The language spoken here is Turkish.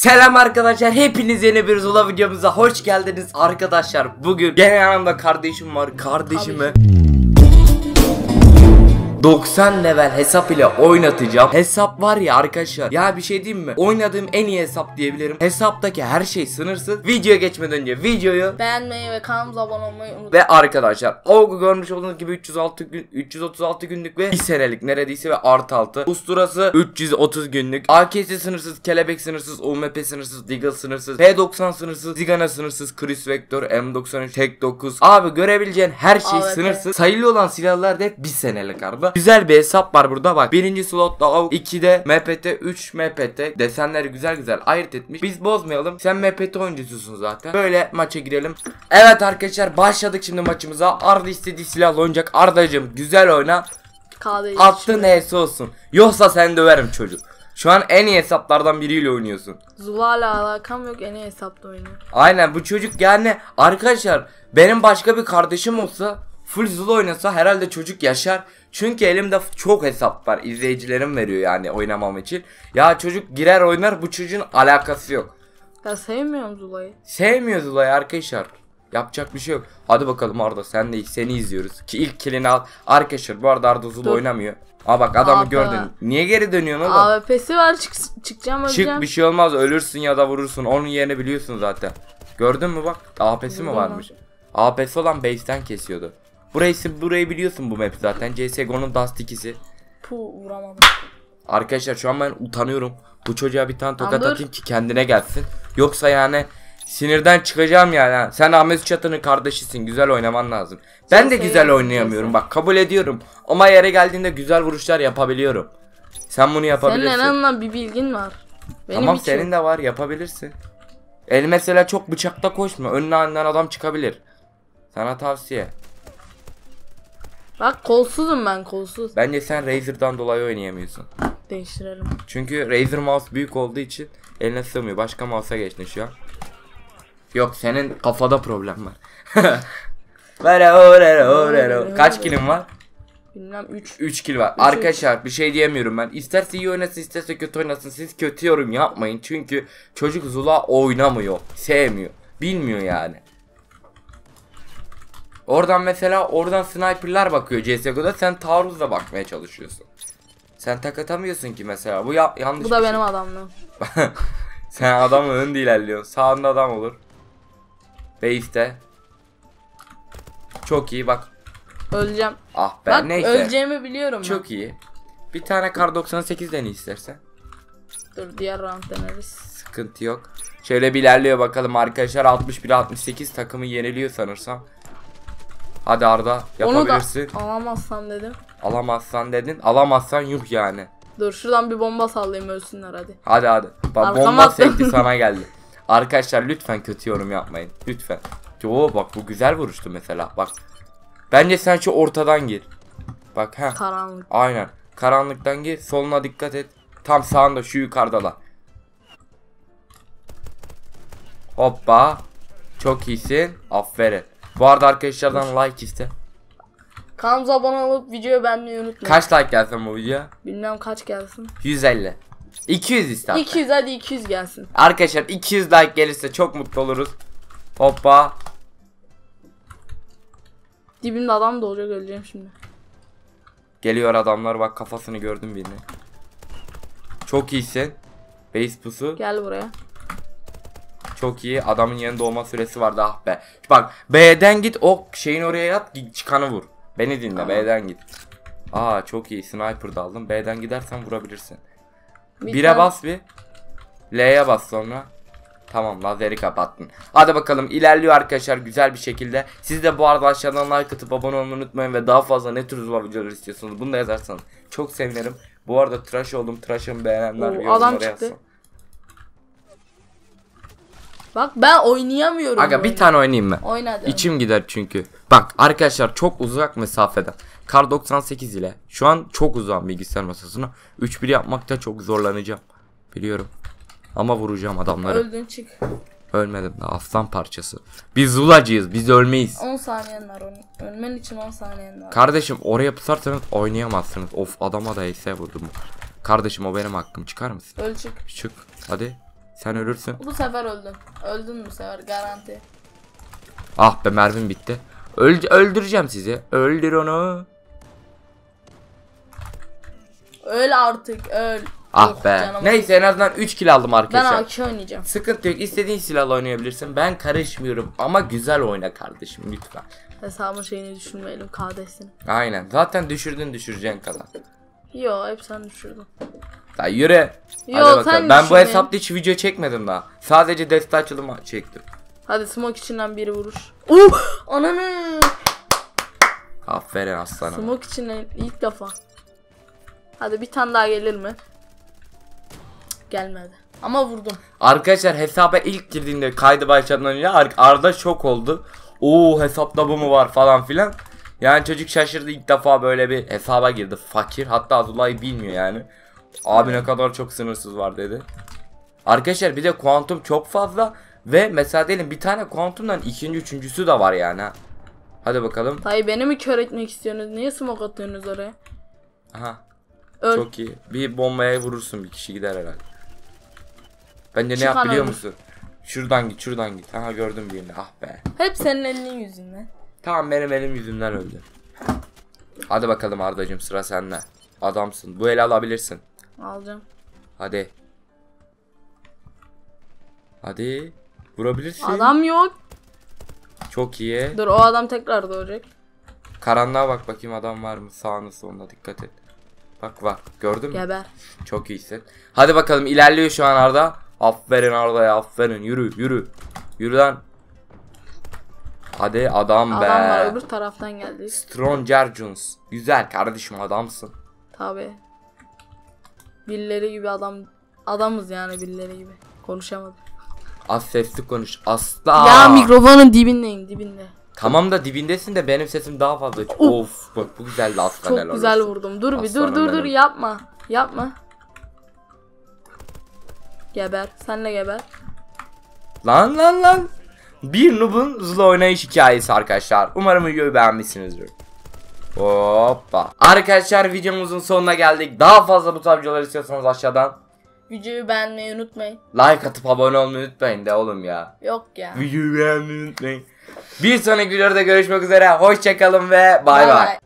Selam arkadaşlar, hepiniz yeni bir Zula videomuza hoş geldiniz arkadaşlar. Bugün gene yanımda kardeşim var. Kardeşime 90 level hesap ile oynatacağım. Hesap var ya arkadaşlar, ya bir şey diyeyim mi? Oynadığım en iyi hesap diyebilirim. Hesaptaki her şey sınırsız. Videoya geçmeden önce videoyu beğenmeyi ve kanalımıza abone olmayı unutmayın. Ve arkadaşlar o görmüş olduğunuz gibi 336 günlük ve 1 senelik neredeyse ve artı 6 usturası 330 günlük, AKS sınırsız, kelebek sınırsız, UMP sınırsız, Deagle sınırsız, P90 sınırsız, Zigana sınırsız, Chris Vector, M93, Tek 9. Abi görebileceğin her şey sınırsız. Sayılı olan silahlar da hep 1 senelik arada. Güzel bir hesap var burada bak. Birinci slotta AUK, 2'de MPT, 3 MPT. Desenleri güzel güzel ayırt etmiş. Biz bozmayalım. Sen MPT oyuncususun zaten. Böyle maça girelim. Evet arkadaşlar, başladık şimdi maçımıza. Arda istediği silahla oynayacak. Ardacığım güzel oyna. Attığın neyse olsun. Yoksa sen döverim çocuk. Şu an en iyi hesaplardan biriyle oynuyorsun. Zula'yla alakam yok, en iyi hesapta oynuyor. Aynen, bu çocuk yani arkadaşlar, benim başka bir kardeşim olsa full Zula oynasa herhalde çocuk yaşar. Çünkü elimde çok hesap var, izleyicilerim veriyor yani oynamam için. Ya çocuk girer oynar, bu çocuğun alakası yok. Ya sevmiyorum Zula'yı. Sevmiyor Zula'yı arkadaşlar. Yapacak bir şey yok. Hadi bakalım Arda, sen de seni izliyoruz. Ki ilk killini al. Arkadaşlar bu arada Arda Zula oynamıyor. Aa bak, adamı gördün. Niye geri dönüyorsun oğlum? AWP'si var, çıkacağım öleceğim. Çık, bir şey olmaz, ölürsün ya da vurursun. Onun yerini biliyorsun zaten. Gördün mü bak, AWP'si mi varmış? AWP'si olan base'ten kesiyordu. Burayı biliyorsun, bu map zaten. CSGO'nun Dust 2'si. Vuramadım. Arkadaşlar şu an ben utanıyorum. Bu çocuğa bir tane tokat atayım ki kendine gelsin. Yoksa yani sinirden çıkacağım yani. Sen Ahmet Çatı'nın kardeşisin. Güzel oynaman lazım. Ben de güzel oynayamıyorum. Bak kabul ediyorum. Ama yere geldiğinde güzel vuruşlar yapabiliyorum. Sen bunu yapabilirsin. Senin en azından bir bilgin var. Benim tamam, senin de var, yapabilirsin. El mesela çok bıçakta koşma. Önüne adam çıkabilir. Sana tavsiye. Bak kolsuzum ben, kolsuz. Bence sen Razer'dan dolayı oynayamıyorsun. Değiştirelim. Çünkü Razer mouse büyük olduğu için eline sığmıyor. Başka mouse'a geçtin şu an. Yok, senin kafada problem var. Kaç kilin var? Bilmem, 3. 3 kill var. Arkadaşlar bir şey diyemiyorum ben. İsterse iyi oynasın, isterse kötü oynasın. Siz kötü yorum yapmayın. Çünkü çocuk Zula oynamıyor. Sevmiyor. Bilmiyor yani. Oradan mesela sniper'lar bakıyor CSGO'da, sen taarruzla bakmaya çalışıyorsun. Sen tak atamıyorsun ki mesela. Bu yanlış. Bu da benim adamlığım. Sen adamın önünde ilerliyorsun. Sağında adam olur. Base'te. Çok iyi bak. Öleceğim. Ah be, bak, neyse. öleceğimi biliyorum. Çok iyi. Bir tane kar 98 dene istersen. Dur, diğer round deneriz. Sıkıntı yok. Şöyle bir ilerliyor bakalım arkadaşlar. 61-68 takımı yeniliyor sanırsam. Hadi Arda, yapabilirsin. Onu da alamazsam dedim. Alamazsan dedin. Alamazsan yuh yani. Dur şuradan bir bomba sallayayım, ölsünler hadi. Hadi. Bak, bomba sekti sana geldi. Arkadaşlar lütfen kötü yorum yapmayın. Lütfen. Oo bak, bu güzel vuruştu mesela. Bak. Bence sen şu ortadan gir. Bak ha. Karanlık. Aynen. Karanlıktan gir. Soluna dikkat et. Tam sağında, şu yukarıdalar. Hoppa. Çok iyisin. Aferin. Bu arada arkadaşlardan like iste. Kanalımıza abone olup videoyu beğenmeyi unutmayın. Kaç like gelsin bu videoya? Bilmem kaç gelsin. 150. 200 iste. 200, hadi 200 gelsin. Arkadaşlar 200 like gelirse çok mutlu oluruz. Hoppa. Dibimde adam da olacak, öleceğim şimdi. Geliyor adamlar, bak kafasını gördüm birini. Çok iyisin. Base pusu. Gel buraya. Çok iyi. Adamın yanında olma süresi vardı, ah be. Bak B'den git, o şeyin oraya yat, çıkanı vur. Beni dinle, tamam. B'den git. Aa çok iyi, sniper da aldım. B'den gidersen vurabilirsin. 1'e bas bir. L'ye bas sonra. Tamam, lazeri kapattın. Hadi bakalım, ilerliyor arkadaşlar güzel bir şekilde. Siz de bu arada aşağıdan like atıp abone olmayı unutmayın ve daha fazla ne tür Zula videoları istiyorsunuz bunu da yazarsanız çok sevinirim. Bu arada tıraş oldum, tıraşımı beğenenler yorumlara yazsın. Bak ben oynayamıyorum. Aga bir tane oynayayım mı? Oyna de. İçim gider çünkü. Bak arkadaşlar, çok uzak mesafeden kar 98 ile şu an çok uzak bilgisayar masasına 3-1 yapmakta çok zorlanacağım. Biliyorum. Ama vuracağım adamları. Öldün, çık. Ölmedim de, aslan parçası. Biz Zulacıyız, biz ölmeyiz. 10 saniyen var, ölmen için 10 saniyen var. Kardeşim oraya pusarsanız oynayamazsınız. Of, adama da ise vurdum. Kardeşim o benim hakkım, çıkar mısın? Öl, çık. Çık hadi. Sen ölürsün. Bu sefer öldün. Öldün bu sefer garanti. Ah be, mermim bitti. Öldüreceğim sizi. Öldür onu. Öl artık öl. Ah Oh, be. canım. Neyse, en azından 3 kill aldım Ben arkadaşlar. AK oynayacağım. Sıkıntı yok. İstediğin silahla oynayabilirsin. Ben karışmıyorum. Ama güzel oyna kardeşim lütfen. Hesabın şeyini düşünmeyelim, KD'sini. Aynen. Zaten düşüreceğin kadar. Yo, hep sen düşürdün. Ya yürü. Yo, Hadi bakalım. sen Ben bu düşün hesapta hiç video çekmedim daha. Sadece deste açılımı çektim. Hadi smoke içinden biri vuruş. Ananı. Aferin aslanım. Smoke içinden ilk defa. Hadi bir tane daha gelir mi? Cık, gelmedi. Ama vurdum. Arkadaşlar hesaba ilk girdiğinde kaydı başlatmadan önce Arda şok oldu. Oo, hesapta bu mu var falan filan. Yani çocuk şaşırdı, ilk defa böyle bir hesaba girdi, fakir. Hatta Abdullah'ı bilmiyor yani. Abi ne kadar çok sınırsız var dedi. Arkadaşlar bir de kuantum çok fazla. Ve mesela diyelim bir tane kuantumdan ikinci üçüncüsü de var yani. Hadi bakalım. Dayı beni mi kör etmek istiyorsunuz? Niye smoke atıyorsunuz oraya? Aha. Öl. Çok iyi. Bir bombaya vurursun, bir kişi gider herhalde. Bence ne Çıkan yap biliyor ölür. musun? Şuradan git. Aha, gördüm birini. Ah be. Hep senin elinin yüzünden. Tamam, benim elim yüzümden öldü. Hadi bakalım Ardacığım, sıra sende. Adamsın. Bu eli alabilirsin. Alacağım. Hadi. Hadi. Vurabilirsin. Adam yok. Çok iyi. Dur, o adam tekrar doğacak. Karanlığa bak bakayım, adam var mı? Sağına soluna dikkat et. Bak var. Gördün mü? Geber. Çok iyisin. Hadi bakalım, ilerliyor şu an Arda. Aferin Arda'ya, aferin. Yürü. Yürü lan. Hadi adam be. Adam var, öbür taraftan geldi. Stronger Jones. Güzel kardeşim, adamsın. Tabi. Birileri gibi adamız yani, birileri gibi. Konuşamadım. Az sesli konuş. Asla. Ya mikrofonun dibinde. Tamam da dibindesin de benim sesim daha fazla. Of, bak bu güzeldi aslan. Çok helal güzel olsun. vurdum. Dur bir Aslanım dur benim. yapma. Geber. Senle geber. Lan. Bir noob'un hızlı oynayış hikayesi arkadaşlar. Umarım videoyu beğenmişsinizdir. Hoppa. Arkadaşlar videomuzun sonuna geldik. Daha fazla bu tarz videolar istiyorsanız aşağıdan Videoyu beğenmeyi unutmayın. like atıp abone olmayı unutmayın de oğlum ya. Yok ya. Videoyu beğenmeyi unutmayın. Bir sonraki videoda görüşmek üzere. Hoşçakalın ve bay bay.